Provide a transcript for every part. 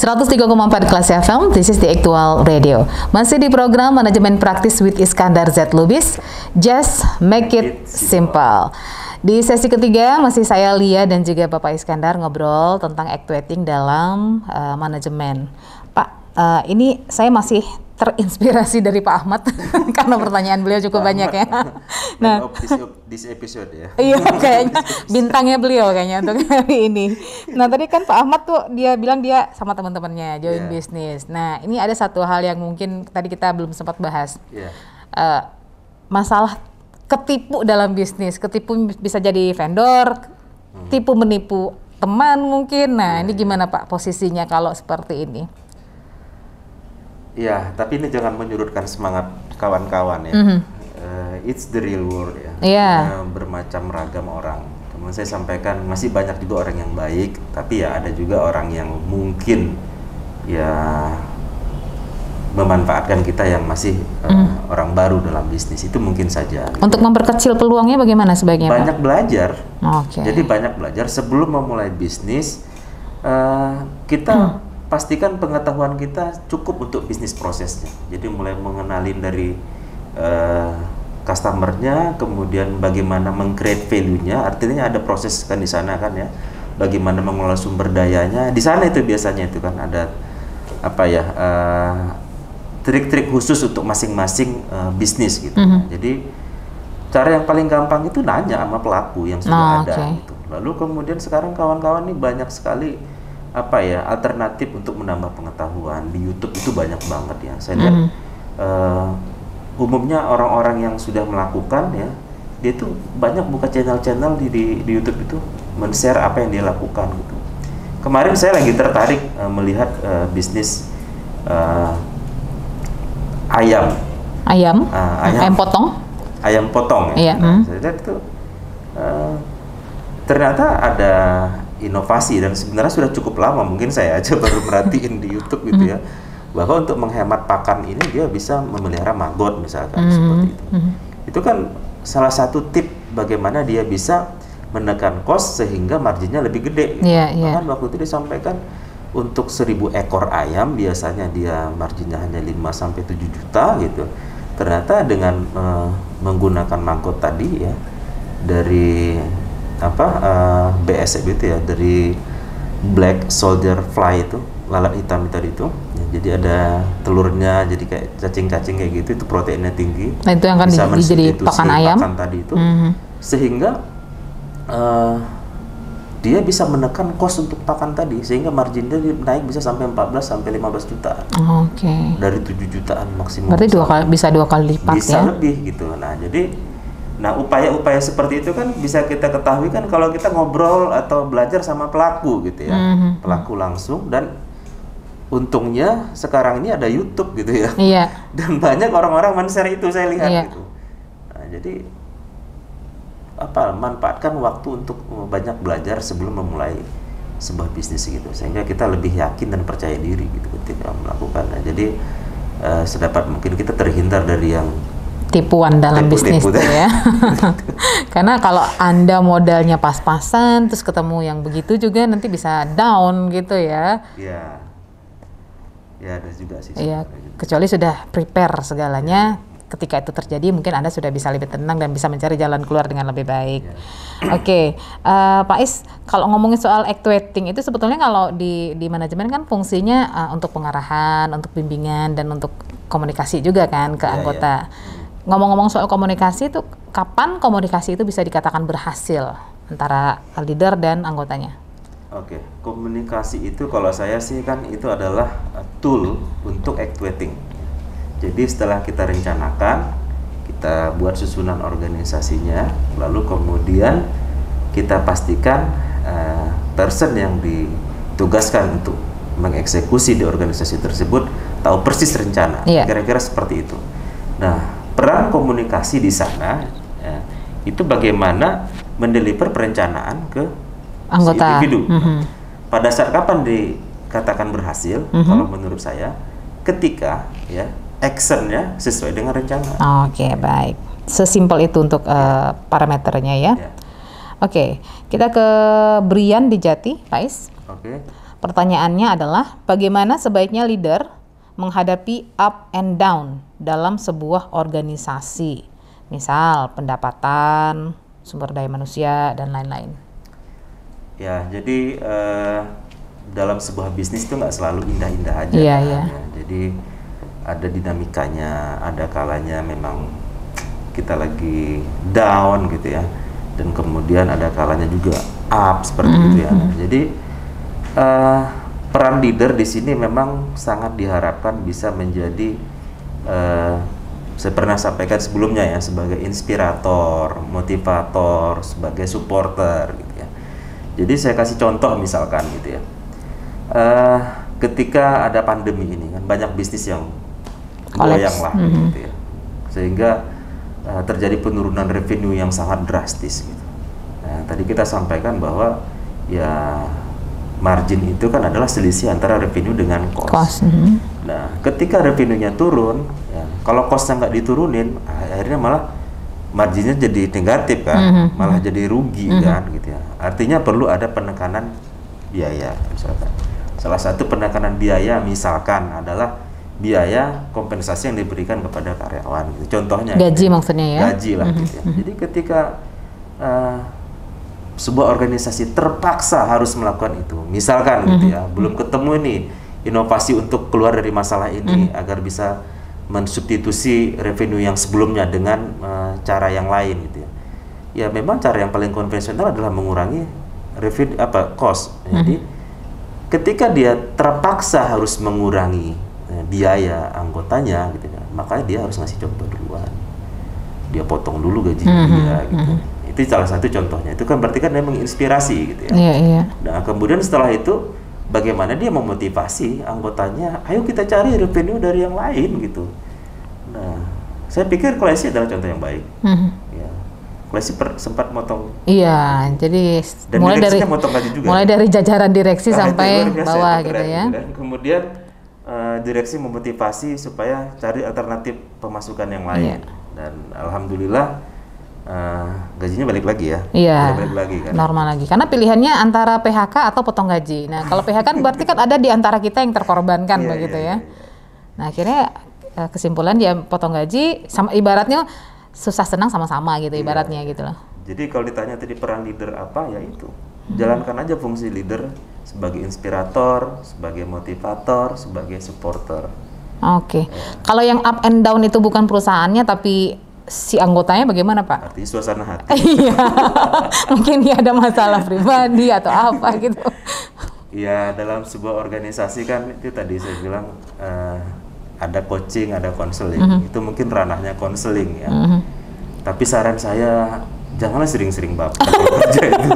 103,4 Kelas FM, this is the Actual Radio. Masih di program Manajemen Praktis with Iskandar Z. Lubis, Just Make It Simple. Di sesi ketiga masih saya Lia dan juga Bapak Iskandar ngobrol tentang actuating dalam manajemen. Pak, ini saya masih terinspirasi dari Pak Ahmad karena pertanyaan beliau cukup banyak ya. Nah, this episode ya. Iya, kayaknya bintangnya beliau kayaknya untuk hari ini. Nah, tadi kan Pak Ahmad tuh dia bilang dia sama teman-temannya join bisnis. Nah, ini ada satu hal yang mungkin tadi kita belum sempat bahas. Masalah ketipu dalam bisnis. Ketipu bisa jadi vendor, tipu menipu teman mungkin. Nah, ini gimana Pak posisinya kalau seperti ini? Ya, tapi ini jangan menyurutkan semangat kawan-kawan ya. It's the real world ya. Bermacam ragam orang. Teman saya sampaikan masih banyak juga orang yang baik, tapi ya ada juga orang yang mungkin ya memanfaatkan kita yang masih orang baru dalam bisnis. Itu mungkin saja. Gitu. Untuk memperkecil peluangnya bagaimana sebaiknya Banyak Pak? Belajar. Jadi banyak belajar sebelum memulai bisnis. Kita pastikan pengetahuan kita cukup untuk bisnis prosesnya. Jadi mulai mengenalin dari customernya, kemudian bagaimana meng-create value-nya, artinya ada proses kan di sana kan ya. Bagaimana mengelola sumber dayanya. Di sana itu biasanya itu kan ada apa ya trik-trik khusus untuk masing-masing bisnis gitu. Jadi cara yang paling gampang itu nanya sama pelaku yang sudah ada gitu. Lalu kemudian sekarang kawan-kawan nih banyak sekali apa ya alternatif untuk menambah pengetahuan di YouTube itu banyak banget ya. Saya lihat umumnya orang-orang yang sudah melakukan ya, dia tuh banyak buka channel-channel di YouTube itu men-share apa yang dia lakukan gitu. Kemarin saya lagi tertarik melihat bisnis ayam potong ya. Saya lihat itu ternyata ada inovasi dan sebenarnya sudah cukup lama, mungkin saya aja baru merhatiin di YouTube gitu ya, bahwa untuk menghemat pakan ini dia bisa memelihara maggot misalkan seperti itu. Itu kan salah satu tip bagaimana dia bisa menekan cost sehingga marginnya lebih gede. Bahkan waktu itu disampaikan untuk 1000 ekor ayam biasanya dia marginnya hanya 5-7 juta gitu. Ternyata dengan menggunakan maggot tadi ya dari BSF itu ya, dari black soldier fly itu, lalat hitam tadi itu ya, jadi ada telurnya jadi kayak cacing-cacing kayak gitu, itu proteinnya tinggi. Nah, itu yang akan jadi pakan ayam tadi itu sehingga dia bisa menekan cost untuk pakan tadi sehingga marginnya naik bisa sampai 14-15 jutaan. Dari 7 jutaan maksimum. Berarti bisa dua kali lipat bisa ya? Lebih gitu. Nah, upaya-upaya seperti itu kan bisa kita ketahui kan kalau kita ngobrol atau belajar sama pelaku gitu ya. Pelaku langsung, dan untungnya sekarang ini ada YouTube gitu ya. Dan banyak orang-orang men-share itu saya lihat gitu. Nah, jadi manfaatkan waktu untuk banyak belajar sebelum memulai sebuah bisnis gitu. Sehingga kita lebih yakin dan percaya diri gitu ketika melakukannya. Jadi sedapat mungkin kita terhindar dari yang tipuan dalam bisnis itu ya. Karena kalau Anda modalnya pas-pasan terus ketemu yang begitu juga nanti bisa down gitu ya. Iya. Ya ada juga sih. Iya, kecuali sudah prepare segalanya, ketika itu terjadi mungkin Anda sudah bisa lebih tenang dan bisa mencari jalan keluar dengan lebih baik. Oke, Pak Is, kalau ngomongin soal actuating itu sebetulnya kalau di manajemen kan fungsinya untuk pengarahan, untuk bimbingan dan untuk komunikasi juga kan ke anggota. Ngomong-ngomong soal komunikasi itu, kapan komunikasi itu bisa dikatakan berhasil antara leader dan anggotanya? Komunikasi itu kalau saya sih kan itu adalah tool untuk actuating. Jadi setelah kita rencanakan, kita buat susunan organisasinya, lalu kemudian kita pastikan person yang ditugaskan untuk mengeksekusi di organisasi tersebut tahu persis rencana, kira-kira seperti itu. Nah, peran komunikasi di sana itu bagaimana mendeliver perencanaan ke anggota si individu. Pada saat kapan dikatakan berhasil? Kalau menurut saya, ketika ya actionnya sesuai dengan rencana. Baik. Sesimpel itu untuk parameternya ya. Oke, kita ke Brian di Jati, Pak Is. Pertanyaannya adalah bagaimana sebaiknya leader menghadapi up and down dalam sebuah organisasi, misal pendapatan, sumber daya manusia, dan lain-lain. Ya, jadi dalam sebuah bisnis itu nggak selalu indah-indah aja. Iya, kan, iya. ya. Jadi ada dinamikanya, ada kalanya memang kita lagi down gitu ya, dan kemudian ada kalanya juga up seperti itu ya. Jadi peran leader di sini memang sangat diharapkan bisa menjadi saya pernah sampaikan sebelumnya ya, sebagai inspirator, motivator, sebagai supporter gitu ya. Jadi saya kasih contoh misalkan gitu ya, ketika ada pandemi ini kan banyak bisnis yang goyang lah gitu ya, sehingga terjadi penurunan revenue yang sangat drastis gitu. Nah, tadi kita sampaikan bahwa ya margin itu kan adalah selisih antara revenue dengan cost. Nah, ketika revenue-nya turun, ya, kalau cost-nya nggak diturunin, akhirnya malah marginnya jadi negatif kan, malah jadi rugi kan gitu ya. Artinya perlu ada penekanan biaya misalkan. Salah satu penekanan biaya misalkan adalah biaya kompensasi yang diberikan kepada karyawan gitu. Contohnya gaji gitu, maksudnya ya. Gaji lah gitu ya. Jadi ketika sebuah organisasi terpaksa harus melakukan itu, misalkan gitu ya, belum ketemu nih inovasi untuk keluar dari masalah ini agar bisa mensubstitusi revenue yang sebelumnya dengan cara yang lain gitu ya. Ya memang cara yang paling konvensional adalah mengurangi revenue cost. Jadi ketika dia terpaksa harus mengurangi biaya anggotanya gitu ya, makanya dia harus ngasih contoh duluan. Dia potong dulu gaji dia gitu. Itu salah satu contohnya. Itu kan berarti kan dia menginspirasi gitu ya. Nah, kemudian setelah itu bagaimana dia memotivasi anggotanya, ayo kita cari revenue dari yang lain gitu. Nah, saya pikir Klesi adalah contoh yang baik. Ya. Klesi sempat motong. Iya, jadi dan mulai dari jajaran direksi sampai bawah gitu ya. Dan kemudian direksi memotivasi supaya cari alternatif pemasukan yang lain. Dan alhamdulillah gajinya balik lagi ya. Iya, balik lagi kan. Normal lagi. Karena pilihannya antara PHK atau potong gaji. Nah, kalau PHK kan berarti kan ada di antara kita yang terkorbankan begitu ya. Nah, akhirnya kesimpulan dia potong gaji, sama ibaratnya susah senang sama-sama gitu ibaratnya gitu loh. Jadi kalau ditanya tadi peran leader apa, ya itu. Jalankan aja fungsi leader sebagai inspirator, sebagai motivator, sebagai supporter. Oke. Kalau yang up and down itu bukan perusahaannya tapi si anggotanya bagaimana, Pak? Artinya suasana hati. Iya. Mungkin dia ada masalah pribadi atau apa gitu. Iya, dalam sebuah organisasi kan itu tadi saya bilang ada coaching, ada konseling. Itu mungkin ranahnya konseling ya. Tapi saran saya janganlah sering-sering baper kerja itu.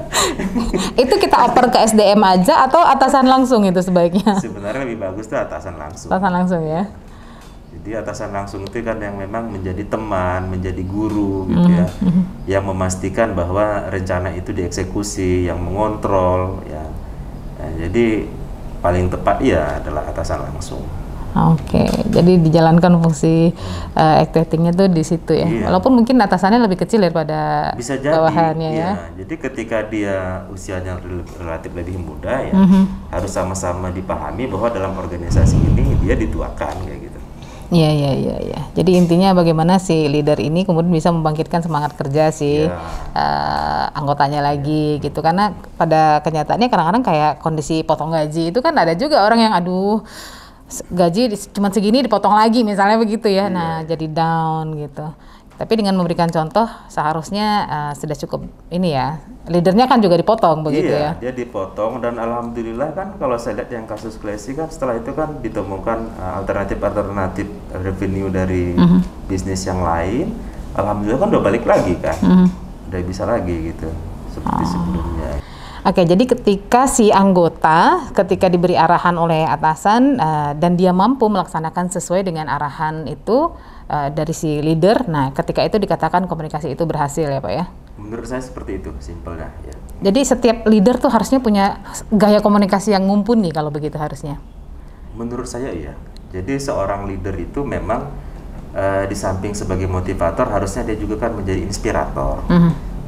Itu kita oper ke SDM aja atau atasan langsung itu sebaiknya? Sebenarnya lebih bagus tuh atasan langsung. Atasan langsung ya. Jadi atasan langsung itu kan yang memang menjadi teman, menjadi guru gitu ya, yang memastikan bahwa rencana itu dieksekusi, yang mengontrol ya. Nah, jadi paling tepat ya adalah atasan langsung. Oke, jadi dijalankan fungsi activatingnya tuh di situ ya. Iya. Walaupun mungkin atasannya lebih kecil daripada bisa jadi, bawahannya ya. Jadi ketika dia usianya relatif lebih muda ya, harus sama-sama dipahami bahwa dalam organisasi ini dia dituakan kayak gitu. Iya. Jadi intinya bagaimana si leader ini kemudian bisa membangkitkan semangat kerja si anggotanya lagi gitu. Karena pada kenyataannya kadang-kadang kayak kondisi potong gaji itu kan ada juga orang yang aduh gaji cuma segini dipotong lagi misalnya begitu ya. Nah, jadi down gitu. Tapi dengan memberikan contoh seharusnya sudah cukup ini ya. Leadernya kan juga dipotong begitu ya. Iya, dia dipotong dan alhamdulillah kan kalau saya lihat yang kasus Klesi kan setelah itu kan ditemukan alternatif revenue dari bisnis yang lain. Alhamdulillah kan udah balik lagi kan. Udah bisa lagi gitu seperti sebelumnya. Oke, jadi ketika si anggota ketika diberi arahan oleh atasan dan dia mampu melaksanakan sesuai dengan arahan itu dari si leader, nah ketika itu dikatakan komunikasi itu berhasil ya Pak ya? Menurut saya seperti itu, simpelnya ya. Jadi setiap leader tuh harusnya punya gaya komunikasi yang mumpuni kalau begitu harusnya? Menurut saya iya. Jadi seorang leader itu memang di samping sebagai motivator harusnya dia juga kan menjadi inspirator.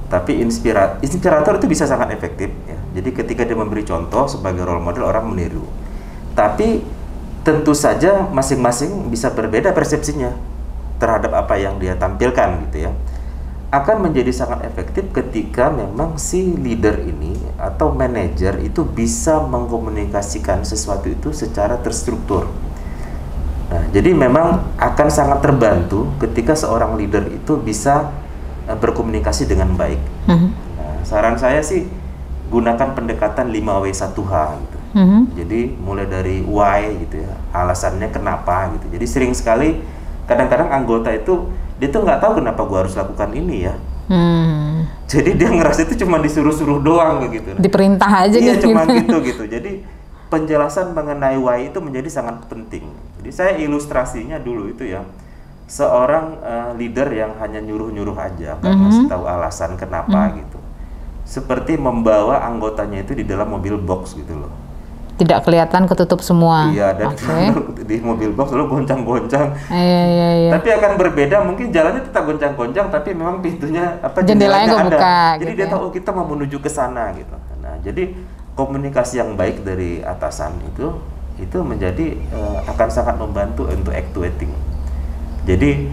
Tapi inspirator itu bisa sangat efektif ya. Jadi ketika dia memberi contoh sebagai role model, orang meniru. Tapi tentu saja masing-masing bisa berbeda persepsinya terhadap apa yang dia tampilkan gitu ya. Akan menjadi sangat efektif ketika memang si leader ini atau manajer itu bisa mengkomunikasikan sesuatu itu secara terstruktur. Nah, jadi memang akan sangat terbantu ketika seorang leader itu bisa berkomunikasi dengan baik. Nah, saran saya sih gunakan pendekatan 5W1H gitu. Jadi mulai dari why gitu ya, alasannya kenapa gitu. Jadi sering sekali kadang-kadang anggota itu dia tuh nggak tahu kenapa gua harus lakukan ini ya. Jadi dia ngerasa itu cuma disuruh-suruh doang gitu. Diperintah aja iya, gitu. cuma gitu. Jadi penjelasan mengenai why itu menjadi sangat penting. Jadi saya ilustrasinya dulu itu ya. Seorang leader yang hanya nyuruh-nyuruh aja, nggak ngasih tahu alasan kenapa gitu. Seperti membawa anggotanya itu di dalam mobil box gitu loh. Tidak kelihatan, ketutup semua. Iya, dan di mobil box lalu goncang-goncang. Iya. Tapi akan berbeda, mungkin jalannya tetap goncang-goncang, tapi memang pintunya jendelanya ada. Buka, jadi gitu dia tahu kita mau menuju ke sana gitu. Nah, jadi komunikasi yang baik dari atasan itu menjadi akan sangat membantu untuk actuating. Jadi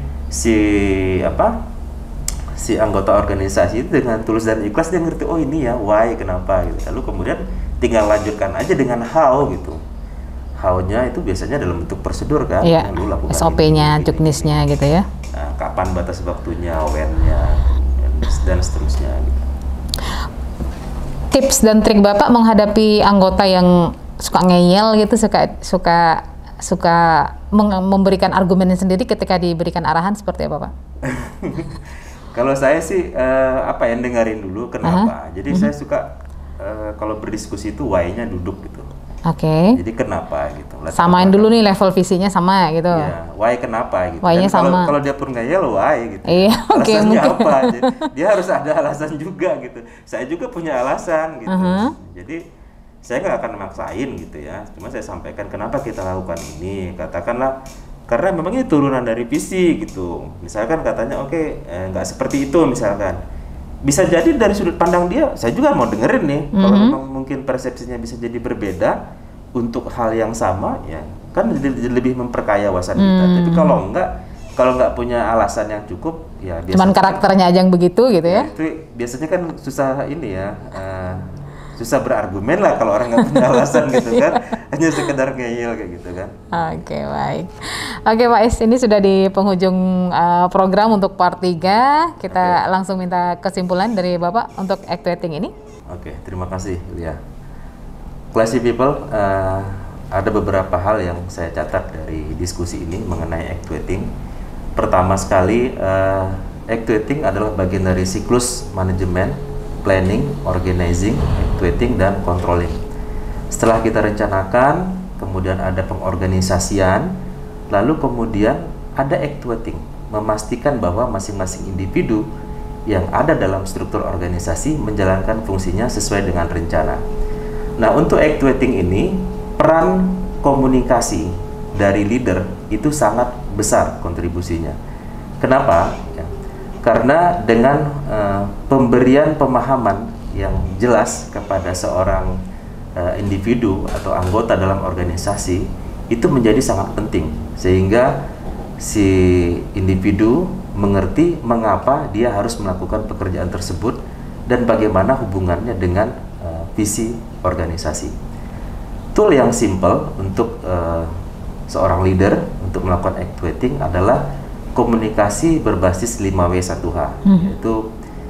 si anggota organisasi itu dengan tulus dan ikhlas dia ngerti, oh ini ya why, kenapa gitu. Lalu kemudian tinggal lanjutkan aja dengan how gitu. How-nya itu biasanya dalam bentuk prosedur kan, iya, SOP-nya, juknisnya gitu ya. Nah, kapan batas waktunya, when-nya, dan seterusnya gitu. Tips dan trik Bapak menghadapi anggota yang suka ngeyel gitu, suka memberikan argumennya sendiri ketika diberikan arahan seperti apa, Pak? Kalau saya sih yang dengerin dulu kenapa. Jadi saya suka kalau berdiskusi itu why-nya duduk gitu. Oke. Jadi kenapa gitu. Samain dulu nih level visinya sama gitu. Iya, why kenapa gitu. Why-nya sama. Kalau dia pun ngeyel why gitu. Iya, alasannya apa? Dia harus ada alasan juga gitu. Saya juga punya alasan gitu. Jadi saya nggak akan memaksain gitu ya. Cuma saya sampaikan kenapa kita lakukan ini. Katakanlah karena memang ini turunan dari visi gitu. Misalkan katanya nggak seperti itu misalkan. Bisa jadi dari sudut pandang dia, saya juga mau dengerin nih. Kalau memang mungkin persepsinya bisa jadi berbeda untuk hal yang sama, ya kan jadi lebih memperkaya wawasan kita. Tapi kalau nggak punya alasan yang cukup, ya biasanya cuman karakternya aja yang begitu gitu ya. Itu biasanya kan susah ini ya. Susah berargumen lah kalau orang nggak punya alasan gitu kan, hanya sekedar ngeyel kayak gitu kan. Oke, baik. Oke Pak Is, ini sudah di penghujung program untuk part 3. Kita langsung minta kesimpulan dari Bapak untuk actuating ini. Oke, terima kasih Lia. Classy people, ada beberapa hal yang saya catat dari diskusi ini mengenai actuating. Pertama sekali, actuating adalah bagian dari siklus manajemen, planning, organizing, actuating, dan controlling. Setelah kita rencanakan, kemudian ada pengorganisasian, lalu kemudian ada actuating, memastikan bahwa masing-masing individu yang ada dalam struktur organisasi menjalankan fungsinya sesuai dengan rencana. Nah, untuk actuating ini, peran komunikasi dari leader itu sangat besar kontribusinya. Kenapa? Karena dengan pemberian pemahaman yang jelas kepada seorang individu atau anggota dalam organisasi itu menjadi sangat penting, sehingga si individu mengerti mengapa dia harus melakukan pekerjaan tersebut dan bagaimana hubungannya dengan visi organisasi. Tool yang simple untuk seorang leader untuk melakukan actuating adalah komunikasi berbasis 5W1H, yaitu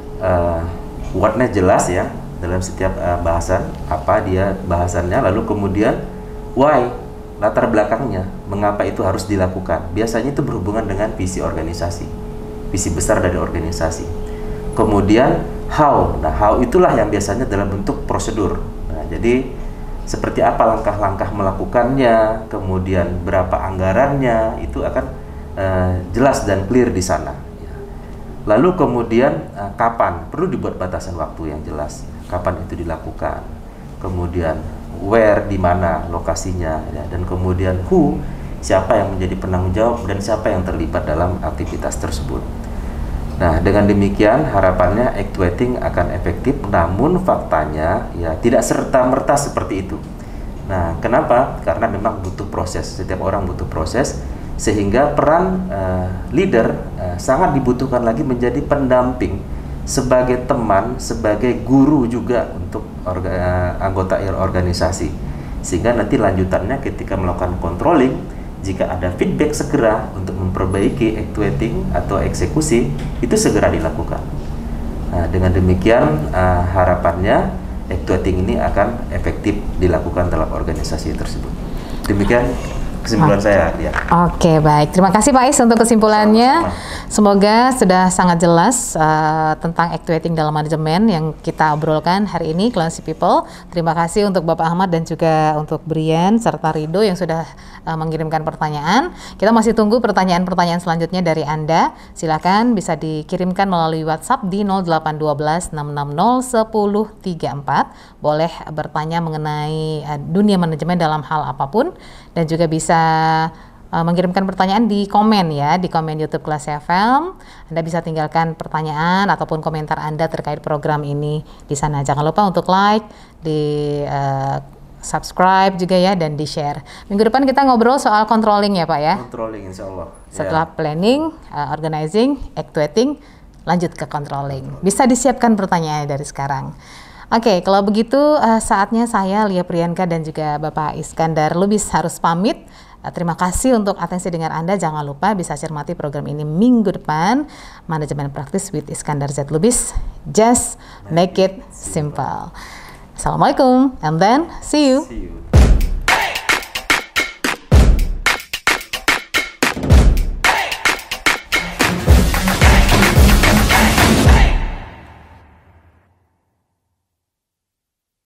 wordnya jelas ya dalam setiap bahasan, apa dia bahasannya, lalu kemudian why, latar belakangnya, mengapa itu harus dilakukan. Biasanya itu berhubungan dengan visi organisasi, visi besar dari organisasi. Kemudian how, nah how itulah yang biasanya dalam bentuk prosedur. Nah, jadi seperti apa langkah-langkah melakukannya, kemudian berapa anggarannya, itu akan jelas dan clear di sana. Lalu kemudian kapan, perlu dibuat batasan waktu yang jelas, kapan itu dilakukan. Kemudian where, di mana lokasinya, ya. Dan kemudian who, siapa yang menjadi penanggung jawab dan siapa yang terlibat dalam aktivitas tersebut. Nah, dengan demikian harapannya actuating akan efektif, namun faktanya ya tidak serta-merta seperti itu. Nah, kenapa? Karena memang butuh proses, setiap orang butuh proses, sehingga peran leader sangat dibutuhkan lagi menjadi pendamping, sebagai teman, sebagai guru juga untuk anggota organisasi. Sehingga nanti lanjutannya ketika melakukan controlling, jika ada feedback segera untuk memperbaiki actuating atau eksekusi, itu segera dilakukan. Nah, dengan demikian harapannya actuating ini akan efektif dilakukan dalam organisasi tersebut. Demikian kesimpulan saya, ya. Oke, baik. Terima kasih Pak Is untuk kesimpulannya. Semoga sudah sangat jelas tentang actuating dalam manajemen yang kita obrolkan hari ini, Classy People. Terima kasih untuk Bapak Ahmad dan juga untuk Brian serta Rido yang sudah mengirimkan pertanyaan. Kita masih tunggu pertanyaan-pertanyaan selanjutnya dari Anda. Silakan bisa dikirimkan melalui WhatsApp di 0812 660 1034. Boleh bertanya mengenai dunia manajemen dalam hal apapun, dan juga bisa mengirimkan pertanyaan di komen ya, di komen YouTube Classy FM. Anda bisa tinggalkan pertanyaan ataupun komentar Anda terkait program ini di sana. Jangan lupa untuk like, di subscribe juga ya, dan di share. Minggu depan kita ngobrol soal controlling ya Pak ya. Controlling insya Allah. Setelah planning, organizing, actuating, lanjut ke controlling. Bisa disiapkan pertanyaannya dari sekarang. Oke, kalau begitu saatnya saya, Lia Priyanka, dan juga Bapak Iskandar Lubis harus pamit. Terima kasih untuk atensi dengar Anda. Jangan lupa bisa cermati program ini minggu depan. Manajemen Praktis with Iskandar Z. Lubis. Just make it simple. Assalamualaikum, and then see you.